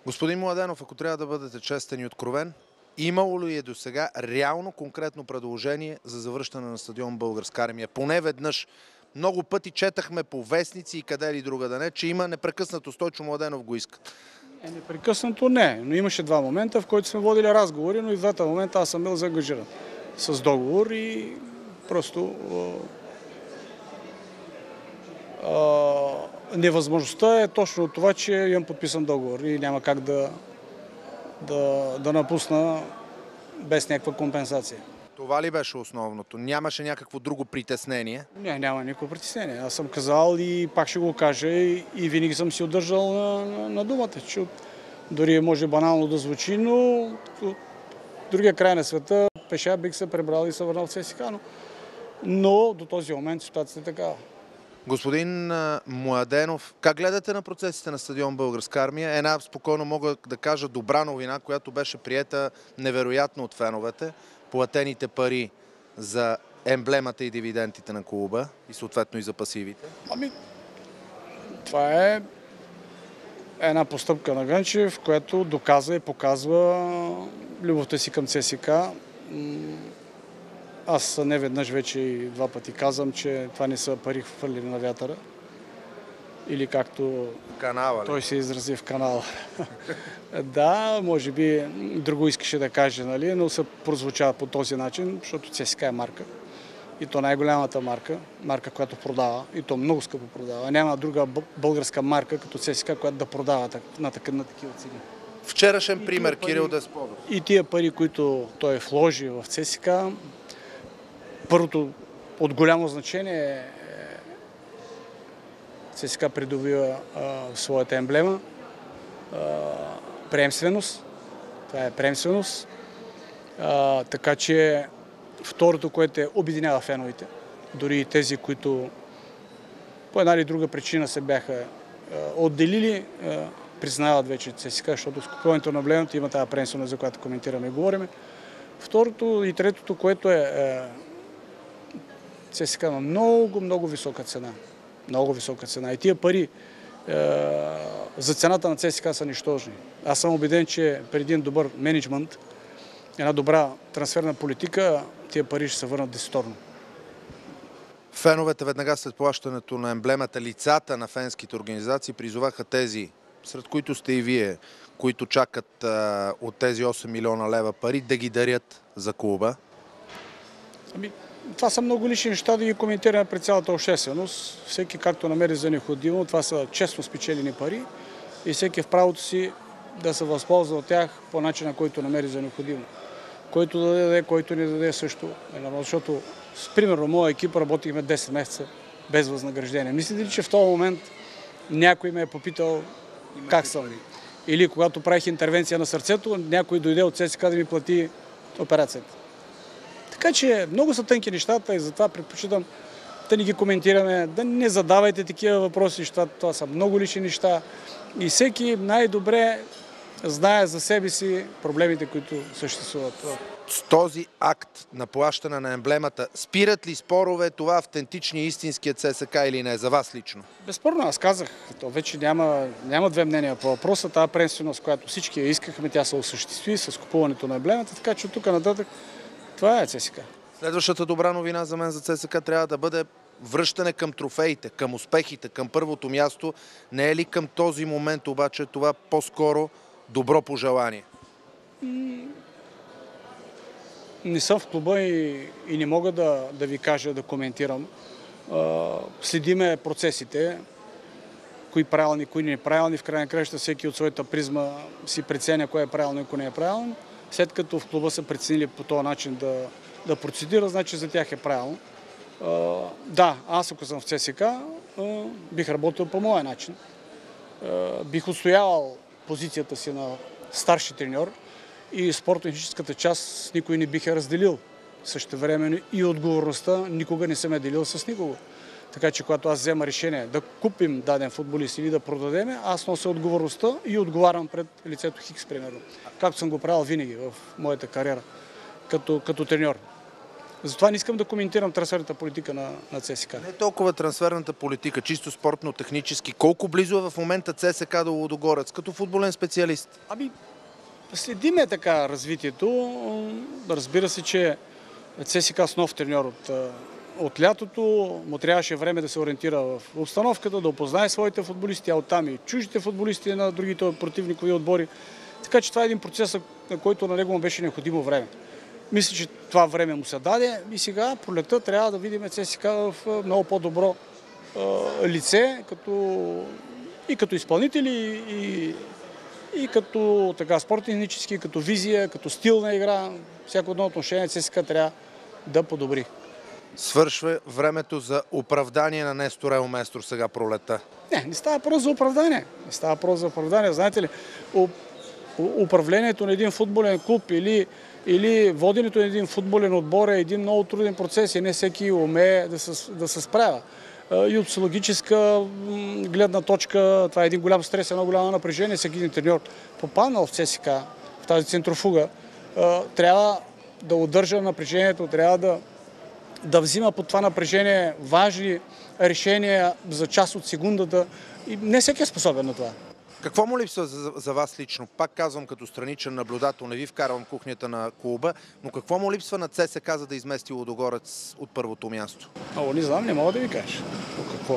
Господин Младенов, ако трябва да бъдете честен и откровен, имало ли е досега реално конкретно предложение за завръщане на стадион Българска армия? Поне веднъж. Много пъти четахме по вестници и къде ли друга да не, че има непрекъснато. Стойчо Младенов го иска. Непрекъснато не, но имаше два момента, в които сме водили разговори, но и в двата момента аз съм бил заангажиран с договор и просто невъзможността е точно от това, че имам подписан договор и няма как да напусна без някаква компенсация. Това ли беше основното? Нямаше някакво друго притеснение? Не, няма никакво притеснение. Аз съм казал и пак ще го кажа и винаги съм си удържал на думата, че дори може банално да звучи, но от другия край на света пеша бих се пребрал и се върнал в ЦСКА, но до този момент ситуацията е такава. Господин Младенов, как гледате на процесите на стадион Българска армия? Една, спокойно мога да кажа, добра новина, която беше приета невероятно от феновете. Платените пари за емблемата и дивидендите на клуба и съответно и за пасивите. Това е една постъпка на Гънчев, която доказва и показва любовта си към ЦСКА. Аз не веднъж вече и два пъти казвам, че това не са пари хвърлени на вятъра. Или както той се изрази в канала. Да, може би друго искаше да каже, нали, но се прозвучава по този начин, защото ЦСКА е марка. И то най-голямата марка, която продава, и то много скъпо продава. Няма друга българска марка като ЦСКА, която да продава на такива цени. Вчерашен пример, Кирил Десподов. И тия пари, които той вложи в ЦСКА, първото от голямо значение е ЦСКА придобива своята емблема, приемственост. Това е приемственост. Така че второто, което обединява феновете, дори и тези, които по една или друга причина се бяха отделили, признават вече ЦСКА, защото с купуването на емблемата има тази приемственост, за която коментираме и говорим. Второто и третото, което е ЦСКА на много висока цена. Много висока цена. И тия пари за цената на ЦСКА са нищожни. Аз съм убеден, че преди един добър мениджмънт, една добра трансферна политика, тия пари ще се върнат десеторно. Феновете веднага след плащането на емблемата, лицата на фенските организации призоваха тези, сред които сте и вие, които чакат от тези 8 милиона лева пари, да ги дарят за клуба. Това са много лични неща да ги коментираме пред цялата общественост. Всеки както намери за необходимо, това са честно спечелени пари и всеки в правото си да се възползва от тях по начина, който намери за необходимо. Който да даде, който не даде също. Защото, примерно, моя екип работихме 10 месеца без възнаграждение. Мислите ли, че в този момент някой ме е попитал как съм? Или когато правих интервенция на сърцето, някой дойде от ЦСКА да ми плати операцията. Така че много са тънки нещата и затова предпочитам да не ги коментираме, да не задавайте такива въпроси, защото това са много лични неща и всеки най-добре знае за себе си проблемите, които съществуват. С този акт на плащане на емблемата спират ли спорове това автентичния истинският ЦСКА или не, за вас лично? Безспорно, аз казах, то вече няма две мнения по въпроса. Тази приемственост, която всички я искахме, тя се осъществи с купуването на емблемата, така че от тук нататък това е ЦСКА. Следващата добра новина за мен за ЦСКА трябва да бъде връщане към трофеите, към успехите, към първото място. Не е ли към този момент обаче това по-скоро добро пожелание? Не съм в клуба и не мога да ви кажа, да коментирам. Следиме процесите, кои правилни, кои неправилни. В крайна краща всеки от своята призма си преценя кое е правилно и кое не е правилно. След като в клуба са преценили по този начин да процедира, значи за тях е правилно. Да, аз ако съм в ЦСКА, бих работил по моя начин. Бих отстоявал позицията си на старши треньор и спортно-техническата част никой не бих я разделил. Същевременно и отговорността никога не съм я делил с никого. Така че когато аз взема решение да купим даден футболист или да продадем, аз нося отговорността и отговарям пред лицето Хикс, примерно. Както съм го правил винаги в моята кариера като треньор. Затова не искам да коментирам трансферната политика на ЦСКА. Не толкова трансферната политика, чисто спортно-технически. Колко близо е в момента ЦСКА до Лудогорец, като футболен специалист? Следиме така развитието. Разбира се, че ЦСКА с нов треньор от лятото му трябваше време да се ориентира в обстановката, да опознае своите футболисти, а оттам и чуждите футболисти на другите противникови отбори. Така че това е един процес, на който на него му беше необходимо време. Мисля, че това време му се даде и сега пролетта трябва да видим ЦСКА в много по-добро лице, и като изпълнители, и като спортно-технически, като визия, като стил на игра. Всяко едно отношение ЦСКА трябва да подобри. Свършва времето за оправдание на Нестор Елместор сега пролетта. Не става просто за оправдание. Не става просто за оправдание. Знаете ли, управлението на един футболен клуб или воденето на един футболен отбор е един много труден процес и не всеки умее да се справя. И от психологическа гледна точка това е един голям стрес, едно голямо напрежение. Всеки един треньор, попаднал в ЦСКА, в тази центрофуга, трябва да удържа напрежението, трябва да взима под това напрежение важни решения за част от секундата. И не всеки е способен на това. Какво му липсва за вас лично? Пак казвам като страничен наблюдател, не ви вкарвам кухнята на клуба, но какво му липсва на ЦСКА, за да измести Лудогорец от първото място? Не знам, не мога да ви кажа. Какво?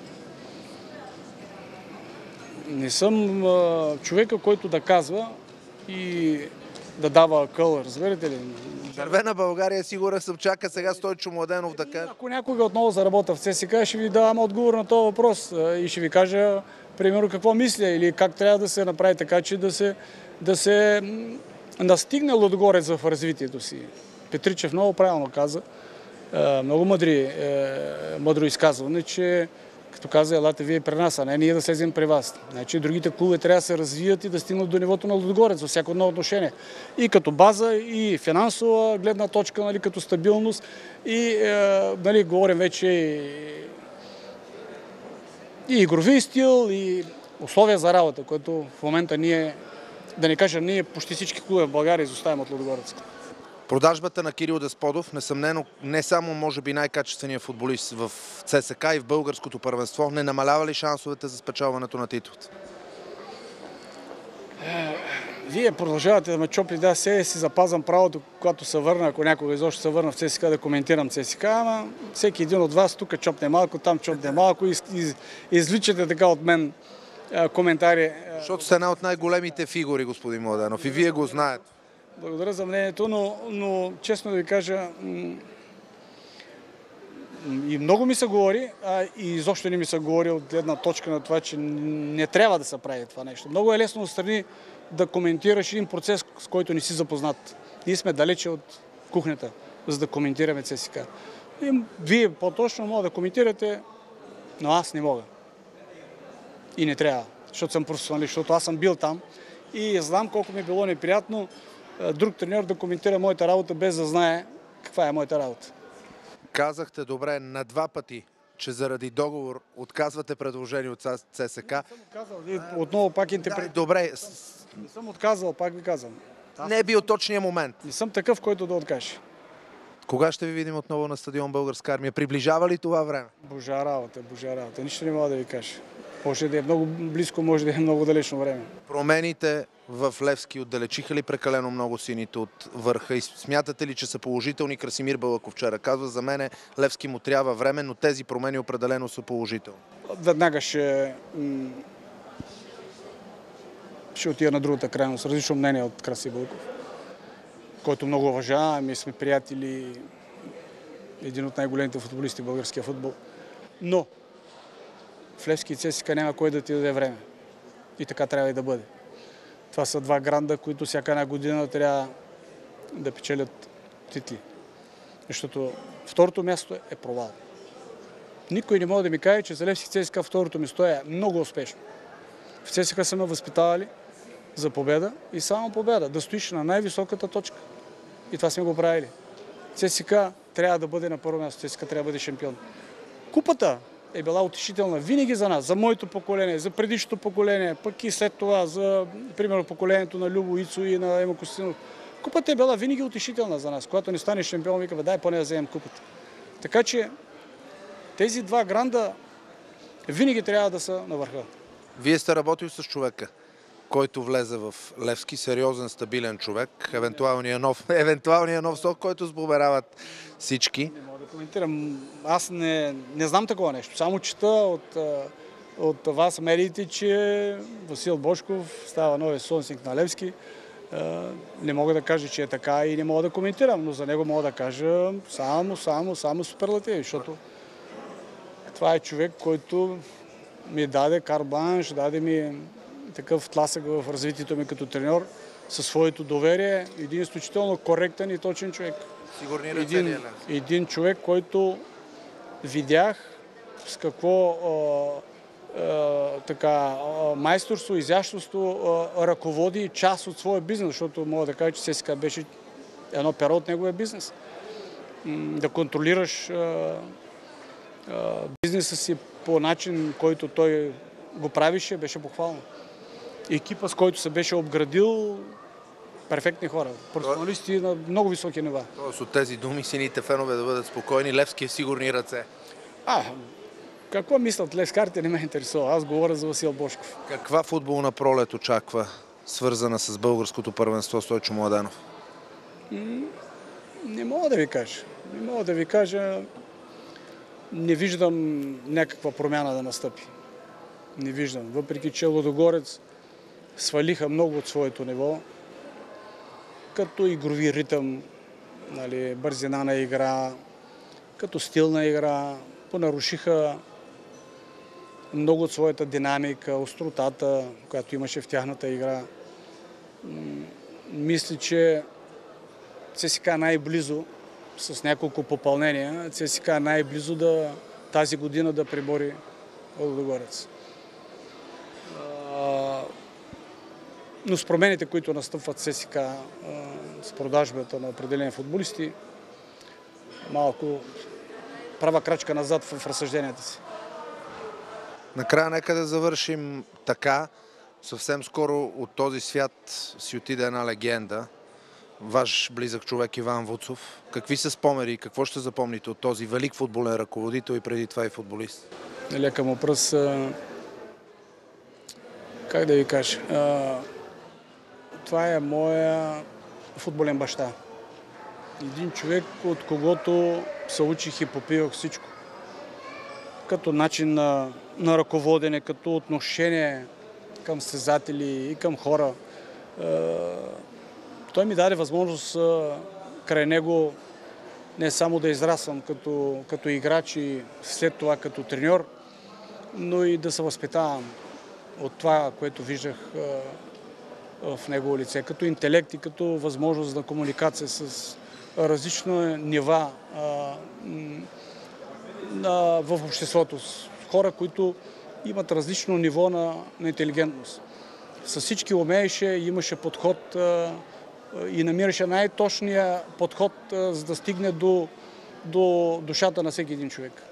Не съм човека, който да казва и да дава акъл, разбирате ли? Дървена България, сигурен съм, чака сега Стойчо Младенов да каже. Ако някога отново заработа в ЦСКА, ще ви давам отговор на този въпрос и ще ви кажа примерно какво мисля или как трябва да се направи така, че да се настигне Лудогорец в развитието си. Петричев много правилно каза, много мъдро изказване, че като каза, елате вие при нас, а не ние да слезем при вас. Значи другите клубове трябва да се развият и да стигнат до нивото на Лудогорец във всяко едно отношение. И като база, и финансова гледна точка, като стабилност, и говорим вече и игрови стил, и условия за работа, което в момента ние, да не кажем, ние почти всички клубове в България изоставим от Лудогорец. Продажбата на Кирил Десподов, несъмнено, не само може би най-качественият футболист в ЦСКА и в българското първенство, не намалява ли шансовете за спечелването на титлата? Вие продължавате да ме чопли, си запазвам правото, когато се върна, ако някога изобщо се върна в ЦСКА, да коментирам ЦСКА, ама всеки един от вас тук чопне малко, там чопне малко и изличате така от мен коментари. Защото сте една от най-големите фигури, господин Младенов, и вие го знаете. Благодаря за мнението, но честно да ви кажа, и много ми се говори, и изобщо не ми се говори от гледна точка на това, че не трябва да се прави това нещо. Много е лесно отстрани да коментираш един процес, с който не си запознат. Ние сме далече от кухнята, за да коментираме ЦСКА. И вие по-точно могат да коментирате, но аз не мога. И не трябва, защото съм професионалист, защото аз съм бил там и знам колко ми е било неприятно друг треньор да коментира моята работа, без да знае каква е моята работа. Казахте добре на два пъти, че заради договор отказвате предложение от ЦСКА. Не съм отказал. Отново пак Добре. Не съм отказал, пак ви казвам. Не е бил точния момент. Не съм такъв, който да откаже. Кога ще ви видим отново на стадион Българска армия? Приближава ли това време? Божа работа. Нищо не мога да ви кажа. Може да е много близко, може да е много далечно време. Промените в Левски отдалечиха ли прекалено много сините от върха и смятате ли, че са положителни? Красимир Балъков вчера казва, за мен Левски му трябва време, но тези промени определено са положителни. Веднага ще отида на другата крайност, различно мнение от Красимир Балъков, който много уважавам и сме приятели, един от най-големите футболисти в българския футбол. Но в Левски и ЦСКА няма кой да ти даде време. И така трябва и да бъде. Това са два гранда, които всяка една година трябва да печелят титли. Защото второто място е провал. Никой не може да ми каже, че за Левски и ЦСКА второто място е много успешно. В ЦСКА са ме възпитавали за победа и само победа. Да стоиш на най-високата точка. И това сме го правили. ЦСКА трябва да бъде на първо място. ЦСКА трябва да бъде шампион. Купата е била утешителна винаги за нас, за моето поколение, за предишното поколение, пък и след това за, примерно, поколението на Любо Ицо и на Ема Костинов. Купата е била винаги утешителна за нас. Когато не стане шампион, викаме, дай поне да вземем купата. Така че тези два гранда винаги трябва да са на върха. Вие сте работил с човека, който влезе в Левски, сериозен, стабилен човек, евентуалния нов сок, който сбомерават всички. Не мога да коментирам. Аз не знам такова нещо. Само чета от вас медиите, че Васил Божков става новия собственик на Левски. Не мога да кажа, че е така и не мога да коментирам, но за него мога да кажа само суперлативи, защото това е човек, който ми даде карт-бланш, даде ми такъв тласък в развитието ми като треньор със своето доверие. Един изключително коректен и точен човек. Сигурни ръце един човек, който видях с какво майсторство, изящество ръководи част от своя бизнес, защото мога да кажа, че ССК беше едно перо от неговия бизнес. Да контролираш бизнеса си по начин, който той го правише, беше похвално. Екипа, с който се беше обградил, перфектни хора, професионалисти на много високи нива. Тоест от тези думи сините фенове да бъдат спокойни, Левски е в сигурни ръце. Какво мислят левскарите, не ме интересува. Аз говоря за Васил Божков. Каква футболна пролет очаква, свързана с българското първенство, Стойчо Младенов? Не мога да ви кажа. Не виждам някаква промяна да настъпи. Не виждам. Въпреки че Лудогорец свалиха много от своето ниво, като игрови ритъм, бързина на игра, като стил на игра, понарушиха много от своята динамика, остротата, която имаше в тяхната игра. Мисля, че ЦСКА най-близо, с няколко попълнения, ЦСКА най-близо тази година да пребори Лудогорец. Но с промените, които настъпват в ЦСКА, с продажбата на определени футболисти, малко права крачка назад в разсъжденията си. Накрая нека да завършим така. Съвсем скоро от този свят си отиде една легенда. Ваш близък човек Иван Вуцов. Какви са спомени и какво ще запомните от този велик футболен ръководител и преди това и футболист? Лека му пръст. Как да ви кажа? Това е моя футболен баща. Един човек, от когото се учих и попивах всичко. Като начин на ръководене, като отношение към състезатели и към хора. Той ми даде възможност край него не само да израствам като играч и след това като треньор, но и да се възпитавам от това, което виждах в негово лице, като интелект и като възможност на комуникация с различни нива в обществото. Хора, които имат различно ниво на интелигентност. С всички умееше, имаше подход и намираше най-точния подход, за да стигне до душата на всеки един човек.